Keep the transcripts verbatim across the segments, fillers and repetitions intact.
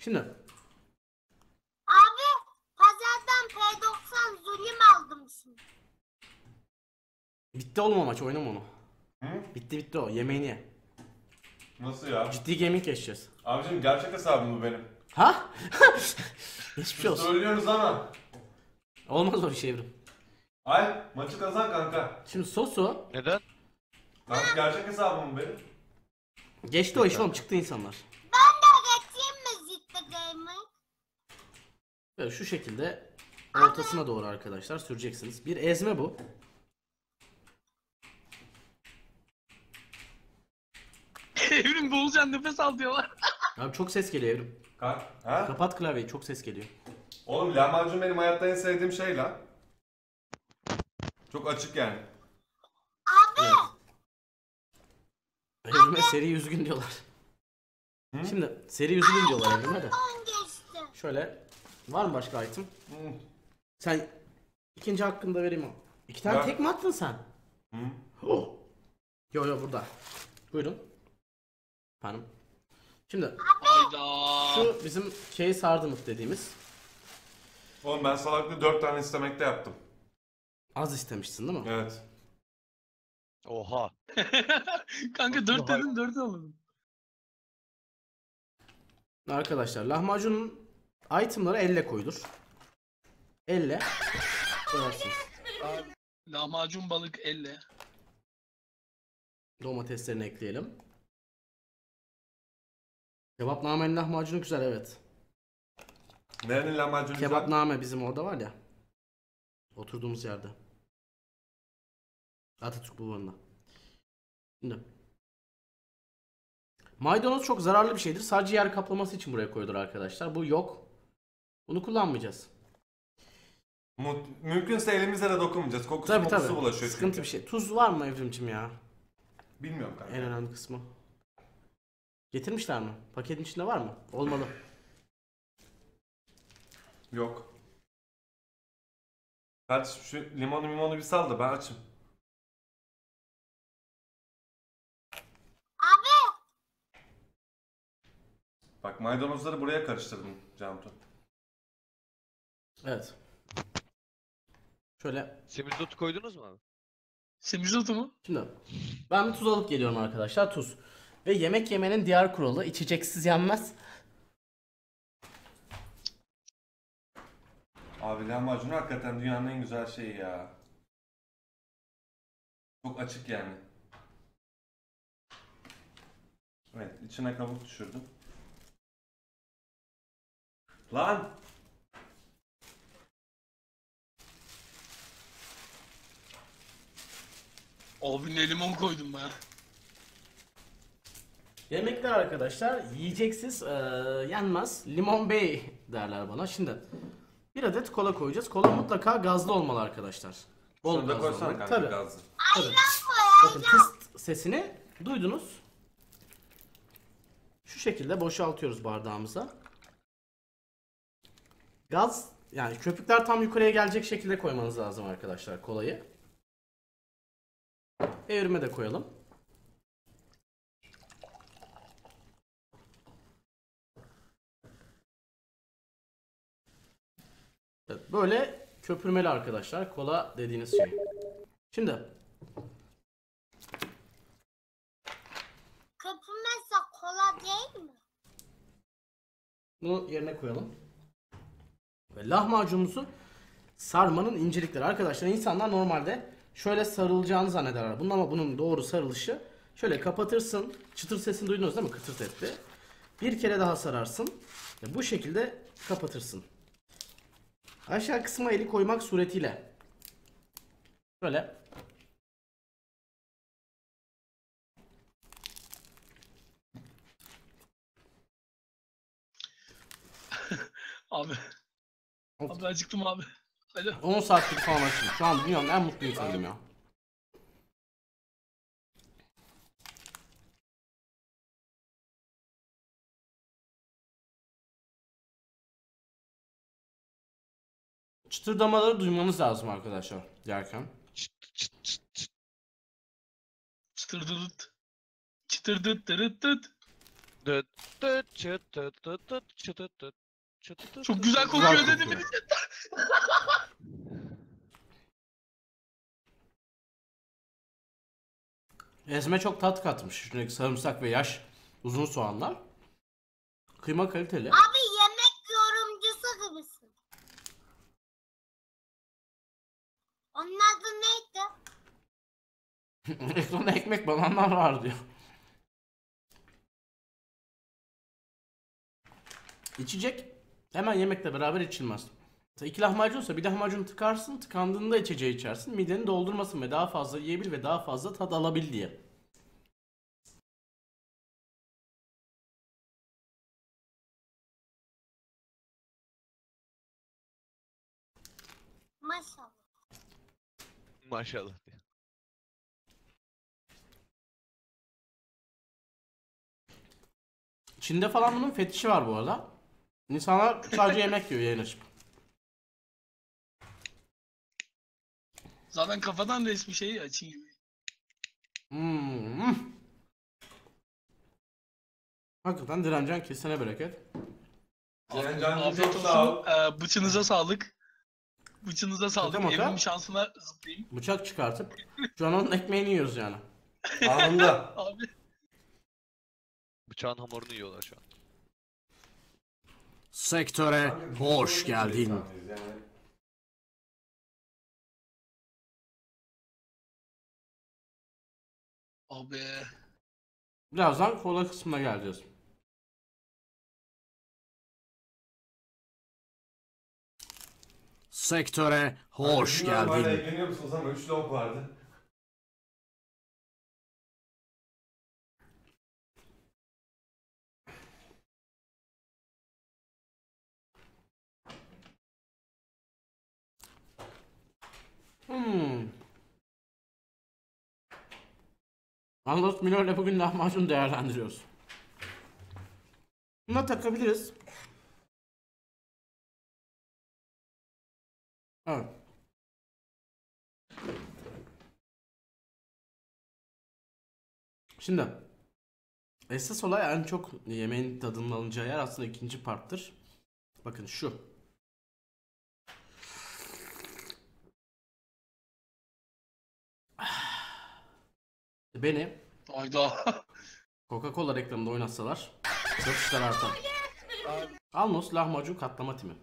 Şimdi. Abi pazardan P doksan Zulüm aldım şimdi. Bitti oğlum o maç, oynama onu. Hı? Bitti bitti o, yemeğini ye. Nasıl ya? Ciddi gaming yaşayacağız. Abicim gerçek hesabım bu benim. Ha? Hiçbir şey olsun. Söylüyoruz ama. Olmaz o iş Evrim. Ay maçı kazan kanka. Şimdi Sosu. Neden? Kanka gerçek hesabım bu benim. Geçti o iş oğlum, çıktı insanlar. Ben de geçeyim mi Zitli Gamer? Böyle şu şekilde ortasına doğru arkadaşlar süreceksiniz. Bir ezme bu. Evrim boğulacaksın, nefes al diyorlar. Abi çok ses geliyor Evrim. Kanka. Ha? Kapat klavyeyi, çok ses geliyor. Oğlum lahmacun benim hayatta en sevdiğim şey lan. Çok açık yani. Abi Evet. Evrim'e seri yüz gün diyorlar. Hı? Şimdi seri yüz gün diyorlar Evrim'e de. on geçti. Şöyle, var mı başka item? Hı. Sen ikinci hakkını da vereyim. İki tane Ben- tek mi attın sen? Hı. Oh. Yo yo burada. Buyurun. Efendim. Şimdi Hayda. şu bizim şeyi sardımık dediğimiz. Oğlum ben salaklığı dört tane istemekte yaptım. Az istemişsin değil mi? Evet. Oha. Kanka dört dedin, dört alın. Arkadaşlar lahmacunun itemları elle koyulur. Elle koyarsınız. Lahmacun balık elle. Domateslerini ekleyelim. Kebapnamenin lahmacunu güzel, evet. Nerenin lahmacunu güzel? Kebapname bizim orada var ya. Oturduğumuz yerde. Atatürk Bulvarı'nda. Şimdi. Maydanoz çok zararlı bir şeydir. Sadece yer kaplaması için buraya koyulur arkadaşlar. Bu yok. Bunu kullanmayacağız. Mu- Mümkünse elimize de dokunmayacağız. Kokusu Tabii mokusu tabii. bulaşıyor Sıkıntı çünkü. bir şey. Tuz var mı Evrimcim ya? Bilmiyorum kanka. En önemli kısmı. Getirmişler mi? Paketin içinde var mı? Olmalı. Yok. Hadi şu limonu limonu bir sal da ben açım. Abi Bak maydanozları buraya karıştırdım Cantu. Evet. Şöyle. Semizotu koydunuz mu abi? Semizotu mu? Şimdi ben bir tuz alıp geliyorum arkadaşlar. Tuz. Ve yemek yemenin diğer kuralı, içeceksiz yenmez. Abi lahmacun hakikaten dünyanın en güzel şeyi ya. Çok açık yani. Evet, içine kabuk düşürdüm. Lan! Abi ne limon koydum ben. Yemekler arkadaşlar yiyeceksiz, eee, yenmez. Limon bey derler bana. Şimdi bir adet kola koyacağız. Kola mutlaka gazlı olmalı arkadaşlar. Bol Şunu da gazlı koysana olmalı. kanka Tabii. gazlı. Tabii. Bakın tıst sesini duydunuz. Şu şekilde boşaltıyoruz bardağımıza. Gaz, yani köpükler tam yukarıya gelecek şekilde koymanız lazım arkadaşlar kolayı. Evrime de koyalım. Evet, böyle köpürmeli arkadaşlar kola dediğiniz şey. Şimdi köpürmezse kola değil mi? bunu yerine koyalım. Ve lahmacunumuzu sarmanın incelikleri. Arkadaşlar insanlar normalde şöyle sarılacağını zannederler. Bunun ama bunun doğru sarılışı şöyle kapatırsın. Çıtır sesini duydunuz değil mi? Kıtırt etti. Bir kere daha sararsın. Ve bu şekilde kapatırsın. Aşağı kısma eli koymak suretiyle. Böyle. Abi. Abi acıktım abi. Alo. on saatlik falan açtım. Şu an dünyanın en mutlu insanıyım ya. Çıtırdamaları duymanız lazım arkadaşlar yerken. Çıtırdırt. Çıtırdırt dırıt dıt. Dıt dıt çıt dıt dıt dıt çıt dıt dıt çıt dıt dıt Çok güzel dıt. kokuyor Güzel dedim. kokuyor. Ezme çok tat katmış. Şuradaki sarımsak ve yaş uzun soğanlar. Kıyma kaliteli. Abi yemek yorumcusu gibisin. Onun adı neydi? Ekranda ekmek bananlar var diyor. İçecek hemen yemekle beraber içilmez. Mesela iki lahmacunsa bir lahmacun tıkarsın, tıkandığında içeceği içersin. Mideni doldurmasın ve daha fazla yiyebil ve daha fazla tat alabil diye. Maşallah. Maşallah. Çin'de falan bunun fetişi var bu arada. İnsanlar sadece yemek yiyor yayın açıp. Zaten kafadan resmi şeyi açın gibi. Hmm. Hakikaten direncen kesene bereket. Diren Can'cığım Afiyet çok sağ ol. olsun. Ee, bıçınıza sağlık. Bıçınıza sağlık. Şaka maka. Evrim şansına zıplayayım. Bıçak çıkartıp şu an onun ekmeğini yiyoruz yani. Anında. Abi. Bıçağın hamurunu yiyorlar şu an. Sektöre Kanka, hoş biz geldin. insanlarız yani. Abi. Birazdan kola kısmına geleceğiz. Sektöre hoş Bilmiyorum hala geldin. ekleniyor musunuz ama üç long vardı. Hmm. Anlos Milo ile bugün lahmacun değerlendiriyoruz. Buna takabiliriz. Evet. Şimdi esas olay en çok yemeğin tadının alınacağı yer aslında ikinci parttır. Bakın şu. Beni Hayda. Coca-Cola reklamında oynatsalar satışlar artar. Almos lahmacun katlama timi.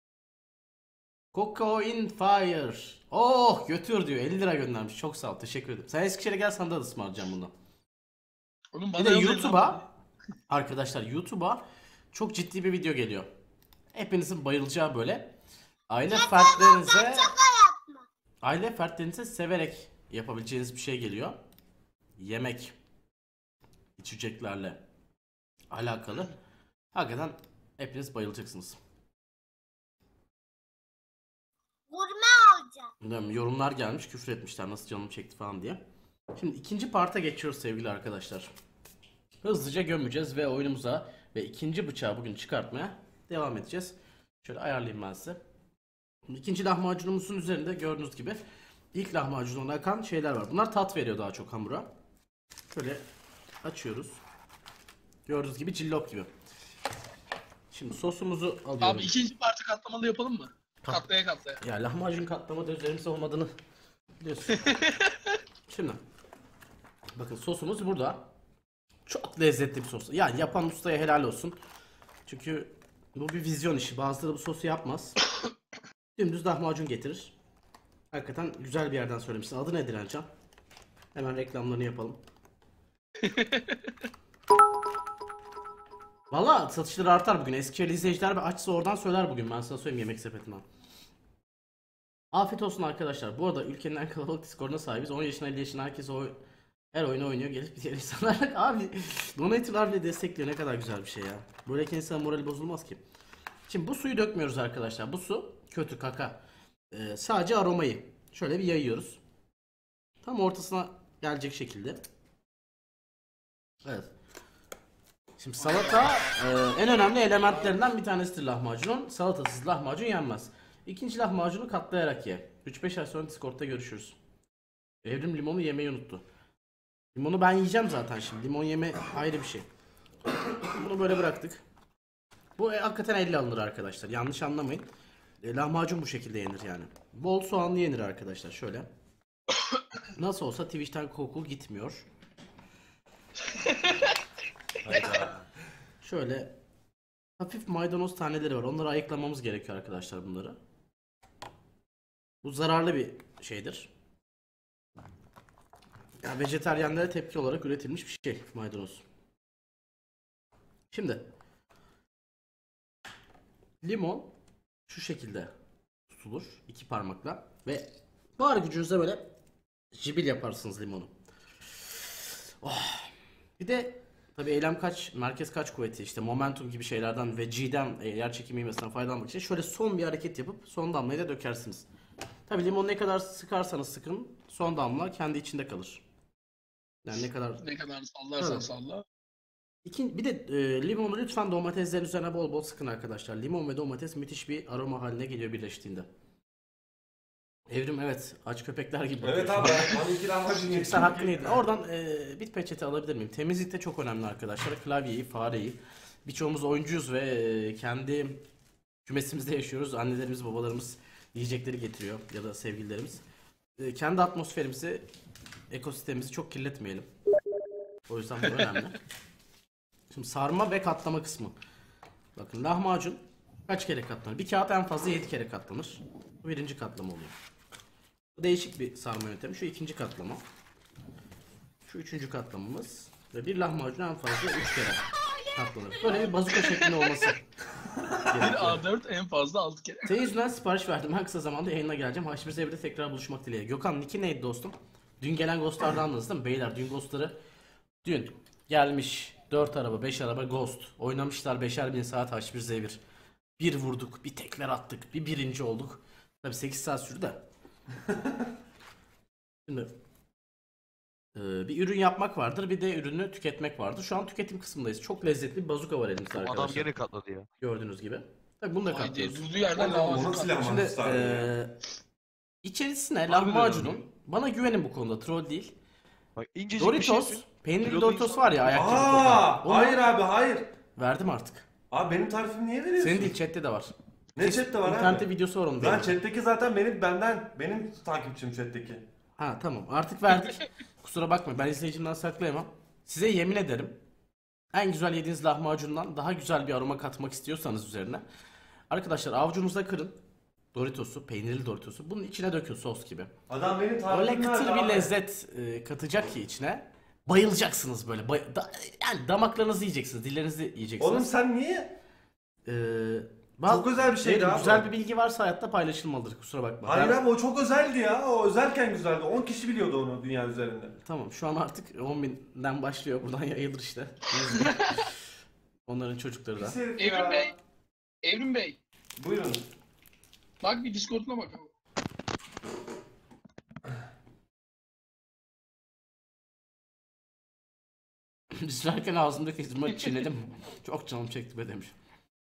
Coco in fire. Oh götür diyor. elli lira göndermiş. Çok sağ ol. Teşekkür ederim. Sen Eskişehir'e gel, sana da ısmarlayacağım bundan. Oğlum Bir bana de yazın lan. YouTube'a arkadaşlar YouTube'a çok ciddi bir video geliyor. Hepinizin bayılacağı böyle. Aile fertlerinize aile fertlerinize severek yapabileceğiniz bir şey geliyor. Yemek, içeceklerle alakalı. Hakikaten hepiniz bayılacaksınız. Gurme olacak. Bilmiyorum, yorumlar gelmiş, küfür etmişler nasıl canım çekti falan diye. Şimdi ikinci parta geçiyoruz sevgili arkadaşlar. Hızlıca gömeceğiz ve oyunumuza ve ikinci bıçağı bugün çıkartmaya devam edeceğiz. Şöyle ayarlayayım ben size. Şimdi ikinci lahmacunumuzun üzerinde gördüğünüz gibi ilk lahmacundan akan şeyler var. Bunlar tat veriyor daha çok hamura. Şöyle açıyoruz. Gördüğünüz gibi cillop gibi. Şimdi sosumuzu alıyorum. Abi ikinci parti katlamalı yapalım mı? Kat- Katlaya katlaya. Ya lahmacun katlamada üzerimizde olmadığını biliyorsun. Şimdi bakın sosumuz burada. Çok lezzetli bir sos. Yani yapan ustaya helal olsun. Çünkü bu bir vizyon işi. Bazıları bu sosu yapmaz. Dümdüz lahmacun getirir. Hakikaten güzel bir yerden söylemişsin. Adı nedir Ercan? Hemen reklamlarını yapalım. Valla satışları artar bugün. Eskişehirli izleyiciler ve açsa oradan söyler bugün. Ben sana söyleyeyim yemek sepetinden. Afiyet olsun arkadaşlar. Bu arada ülkenin en kalabalık Discord'una sahibiz. on yaşına elli yaşına herkes o her oyunu oynuyor. Gelip diğer insanlar abi donatorlar bile destekliyor. Ne kadar güzel bir şey ya. Böyleki insanın morali bozulmaz ki. Şimdi bu suyu dökmüyoruz arkadaşlar. Bu su kötü kaka. Ee, sadece aromayı şöyle bir yayıyoruz. Tam ortasına gelecek şekilde. Evet. Şimdi salata e, en önemli elementlerinden bir tanesidir lahmacunun. Salatasız lahmacun yenmez. İkinci lahmacunu katlayarak ye. üç beş ay sonra Discord'ta görüşürüz. Evrim limonu yemeyi unuttu. Limonu ben yiyeceğim zaten şimdi. Limon yeme ayrı bir şey. Bunu böyle bıraktık. Bu e, hakikaten elle alınır arkadaşlar. Yanlış anlamayın. E, lahmacun bu şekilde yenir yani. Bol soğanlı yenir arkadaşlar. Şöyle. Nasıl olsa Twitch'ten koku gitmiyor. Hayda. Şöyle hafif maydanoz taneleri var. Onları ayıklamamız gerekiyor arkadaşlar bunları. Bu zararlı bir şeydir. Yani vejetaryenlere tepki olarak üretilmiş bir şey maydanoz. Şimdi limon şu şekilde tutulur iki parmakla ve var gücünüzle böyle cibil yaparsınız limonu. Oh. Bir de tabii eylem kaç, merkez kaç kuvveti işte momentum gibi şeylerden ve G'den e, yer çekimi ivmesinden faydalanmak için şöyle son bir hareket yapıp son damlayı da dökersiniz. Tabii limonu ne kadar sıkarsanız sıkın son damla kendi içinde kalır. Yani ne kadar Ne kadar sallarsan Evet. salla. İkin, bir de e, limonu lütfen domateslerin üzerine bol bol sıkın arkadaşlar. Limon ve domates müthiş bir aroma haline geliyor birleştiğinde. Evrim evet aç köpekler gibi Evet bakıyor abi. şu an. Bana iki lahmacun Çünkü yedim. sen hakkını yedin. Oradan e, bit peçete alabilir miyim? Temizlik de çok önemli arkadaşlar. Klavyeyi, fareyi. Birçoğumuz oyuncuyuz ve e, kendi kümesimizde yaşıyoruz. Annelerimiz, babalarımız yiyecekleri getiriyor ya da sevgililerimiz. E, kendi atmosferimizi, ekosistemimizi çok kirletmeyelim. O yüzden bu önemli. Şimdi sarma ve katlama kısmı. Bakın lahmacun kaç kere katlanır? Bir kağıt en fazla yedi kere katlanır. Bu birinci katlama oluyor. Bu değişik bir sarma yöntemi. Şu ikinci katlama. Şu üçüncü katlamamız. Ve bir lahmacun en fazla üç kere katlanır. Böyle bir bazuka şeklinde olması gerekiyor. Bir A dört en fazla altı kere. Senin yüzünden sipariş verdim. En kısa zamanda yayına geleceğim. H bir Z'de tekrar buluşmak dileğiyle. Gökhan Niki neydi dostum? Dün gelen Ghost'lardan anladınız değil mi? Beyler dün Ghost'ları dün gelmiş dört araba beş araba Ghost. Oynamışlar beşer bin saat H bir Z bir. Bir vurduk, bir tekler attık, bir birinci olduk. Tabii sekiz saat sürdü de. Şimdi e, bir ürün yapmak vardır, bir de ürünü tüketmek vardır. Şu an tüketim kısmındayız. Çok lezzetli bir bazuka var elimizde Adam arkadaşlar. gene katladı ya. Gördüğünüz gibi. Tabii bunu da Haydi katlıyoruz. durduğu yerden Onu lahmacun nasıl katlıyor. lahmacun Şimdi sardı ya? e, içerisine Harbiden lahmacunun, öyle. bana güvenin bu konuda, troll değil. Bak incecik bir şey Doritos, şeysin. peynirli Kilolu Doritos insan- var ya ayak gibi Aa, kokan. Onu hayır abi hayır. verdim artık. Abi benim tarifimi niye veriyorsun? Senin değil chatte de var. Ne chatte var İnternette abi? videosu var onun. Lan benim. chatteki zaten benim benden benim takipçim chatteki. Ha tamam artık verdik. Kusura bakma ben izleyicimden saklayamam. Size yemin ederim en güzel yediğiniz lahmacundan daha güzel bir aroma katmak istiyorsanız üzerine. Arkadaşlar avucunuzda kırın. Doritos'u, peynirli Doritos'u bunun içine dökün sos gibi. Adam benim Öyle tarifimi kıtır verdi bir abi. lezzet e, katacak ki içine. Bayılacaksınız böyle. Bay- da- yani damaklarınızı yiyeceksiniz, dillerinizi yiyeceksiniz. Oğlum sen niye? Ee, bazı- Çok özel bir şeydi Evrim, abi. güzel bir bilgi varsa hayatta paylaşılmalıdır kusura bakma. Hayır Ben- abi o çok özeldi ya. O özelken güzeldi. on kişi biliyordu onu dünya üzerinde. Tamam şu an artık on binden başlıyor buradan yayılır işte. Onların çocukları da. Pis herif Evrim ya. Bey. Evrim Bey. Buyurun. Bak bir Discord'una bakalım. Düşerken ağzımdaki hizmet çiğnedim. Çok canım çekti be demiş.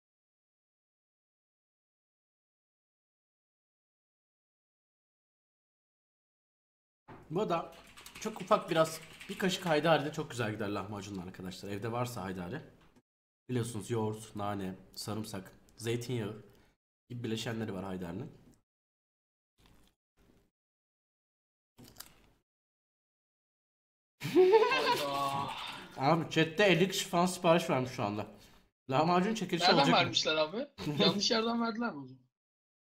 Bu da çok ufak biraz bir kaşık haydari de çok güzel gider lahmacunla arkadaşlar. Evde varsa haydari. Biliyorsunuz yoğurt, nane, sarımsak, zeytinyağı gibi bileşenleri var haydarinin. Hayda. Abi chatte elli kişi falan sipariş vermiş şu anda. Lahmacun çekilişi Nereden olacak mı? vermişler abi? Yanlış yerden verdiler mi o zaman?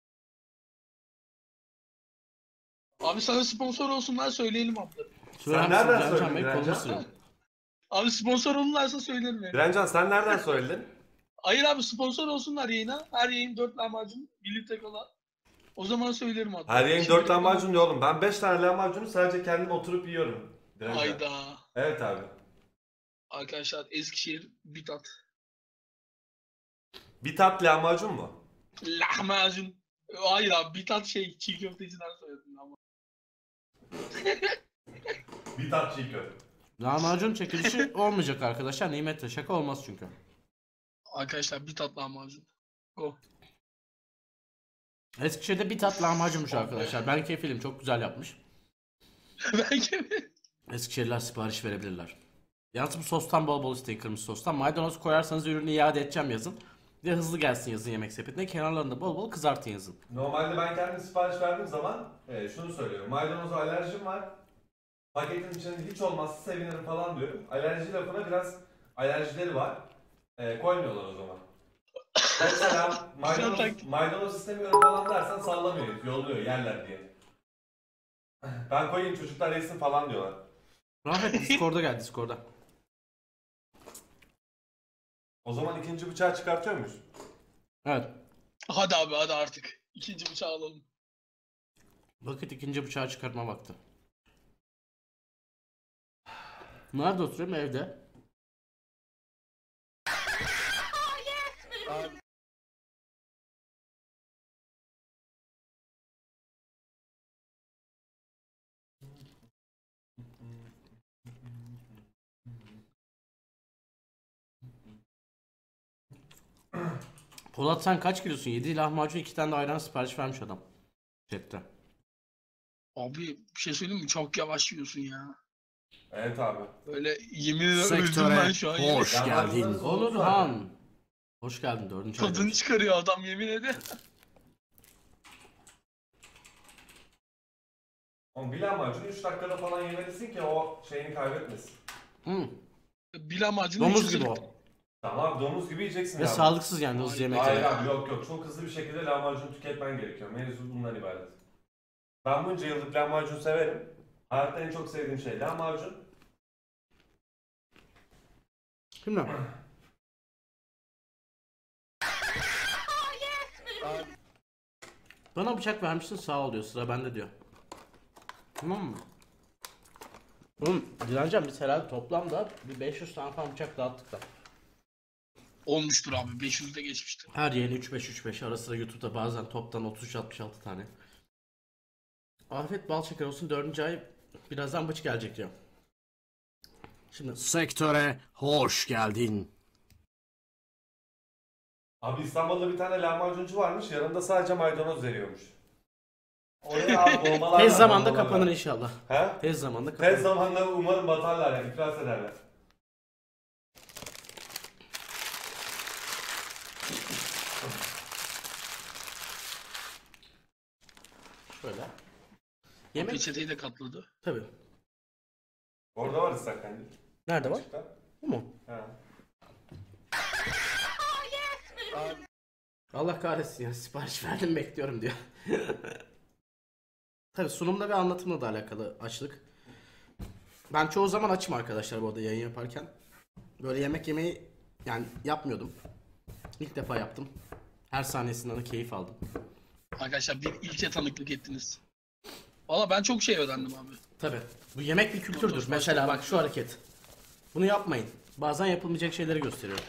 Abi sana sponsor olsunlar söyleyelim abi. Söyler Sen misin? nereden Can Can söyledin Bey, Direncan? kolunu ısırıyorum. Abi sponsor olurlarsa söylerim yani. Direncan sen nereden söyledin? Hayır abi sponsor olsunlar yayına. Her yayın dört lahmacun birlikte kola. O zaman söylerim abi. Her yayın Şimdi- dört lahmacun diyor oğlum. Ben beş tane lahmacunu sadece kendim oturup yiyorum. Direncan. Hayda. Evet abi. Arkadaşlar Eskişehir Bitat. Bir tat lahmacun mu? Lahmacun. Hayır abi Bitat şey çiğ köfteciden söyledim ama. Bir tat çiğ köfte. Lahmacun çekilişi olmayacak arkadaşlar. Nimetle şaka olmaz çünkü. Arkadaşlar Bitat lahmacun. O. Eskişehir'de bir tat lahmacunmuş arkadaşlar. Ben kefilim çok güzel yapmış. Belki Eskişehirler sipariş verebilirler. Yalnız bu sostan bol bol isteyin, kırmızı sostan. Maydanoz koyarsanız ürünü iade edeceğim yazın. Bir de hızlı gelsin yazın yemek sepetine. Kenarlarında bol bol kızartın yazın. Normalde ben kendim sipariş verdiğim zaman e, şunu söylüyorum. Maydanoza alerjim var. Paketin içinde hiç olmazsa sevinirim falan diyorum. Alerji lafına biraz alerjileri var. E, koymuyorlar o zaman. Mesela maydanoz, taktik. maydanoz istemiyorum falan dersen sallamıyor, yolluyor, yerler diye. Ben koyayım çocuklar yesin falan diyorlar. Rahmet Discord'a gel, Discord'a. O zaman ikinci bıçağı çıkartıyor muyuz? Evet. Hadi abi hadi artık. İkinci bıçağı alalım. Vakit ikinci bıçağı çıkartma vakti. Nerede oturuyorum? Evde. Abi, Polat sen kaç kilosun? yedi lahmacun, iki tane de ayran sipariş vermiş adam. Chatte. Abi bir şey söyleyeyim mi? Çok yavaş yiyorsun ya. Evet abi. Böyle yemin ederim öldüm ben şu an. hoş Ya geldin. lahmacun soğuk Onurhan. Hoş geldin dördüncü ayda. Tadını çıkarıyor adam yemin ederim. Oğlum bir lahmacunu üç dakikada falan yemelisin ki o şeyini kaybetmesin. Hı. Bir lahmacunu Domuz üç gibi yüz o. Tamam abi domuz gibi yiyeceksin Ve abi. sağlıksız yani hızlı yemek Hayır yemek. abi yok yok çok hızlı bir şekilde lahmacun tüketmen gerekiyor. Mevzu bundan ibaret. Ben bunca yıllık lahmacun severim. Hayatta en çok sevdiğim şey lahmacun. Şimdi abi, bana bıçak vermişsin sağ ol diyor, sıra bende diyor. Tamam mı? Oğlum direneceğim, biz herhalde toplamda bir beş yüz tane falan bıçak dağıttık da. Olmuştur abi. beş yüzde geçmiştir. Her yeni üç beş üç beş, ara sıra YouTube'da bazen toptan otuz üç altmış altı tane. Afiyet bal şeker olsun, dördüncü ay birazdan bıç gelecek diyor. Şimdi sektöre hoş geldin. Abi İstanbul'da bir tane lahmacuncu varmış yanında sadece maydanoz veriyormuş. Oraya abi bombalar Tez var, zamanda bombalar kapanır var. inşallah. He? Tez zamanda kapanır. Tez zamanda umarım batarlar yani iflas ederler. Şöyle. Yemek... Yemek Peçeteyi de katladı. tabii. Orada var ıslak mendil. Nerede var? Açıkta. Bu mu? He. abi. Allah kahretsin ya, sipariş verdim bekliyorum diyor. Tabii sunumla ve anlatımla da alakalı açlık. Ben çoğu zaman açım arkadaşlar bu arada yayın yaparken. Böyle yemek yemeyi yani yapmıyordum. İlk defa yaptım. Her sahnesinden de keyif aldım. Arkadaşlar bir ilke tanıklık ettiniz. Valla ben çok şey öğrendim abi. Tabii. Bu yemek bir kültürdür. Otur, Mesela başla. bak şu hareket. Bunu yapmayın. Bazen yapılmayacak şeyleri gösteriyor.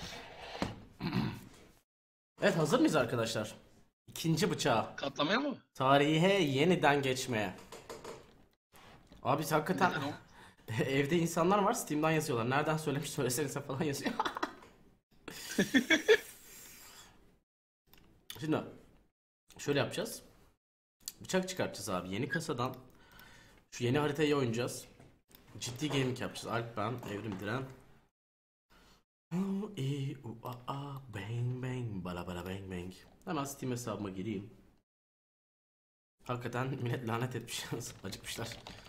Evet, hazır mıyız arkadaşlar? İkinci bıçağı. Katlamaya mı? Tarihe yeniden geçmeye. Abi hakikaten Neden o? evde insanlar var, Steam'den yazıyorlar. Nereden söylemiş söylesenize falan yazıyor. Şimdi şöyle yapacağız. Bıçak çıkartacağız abi. Yeni kasadan şu yeni haritayı oynayacağız. Ciddi gaming yapacağız. Alp, ben, Evrim, Diren. U, i, u, a, a, bang bang, bala bala bang bang. Hemen Steam hesabıma gireyim. Hakikaten millet lanet etmiş. Acıkmışlar.